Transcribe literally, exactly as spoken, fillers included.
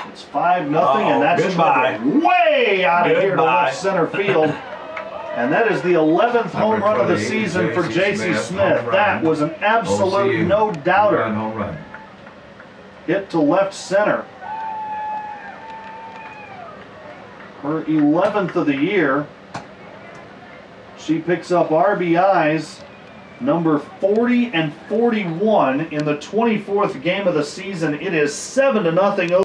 It's five nothing, and that's goodbye. way out of here to Goodbye. left center field. And that is the eleventh home run of the season for Jaci Smith. That was an absolute no-doubter. Home run. Hit to left center. Her eleventh of the year. She picks up R B Is number forty and forty-one in the twenty-fourth game of the season. It is seven to nothing.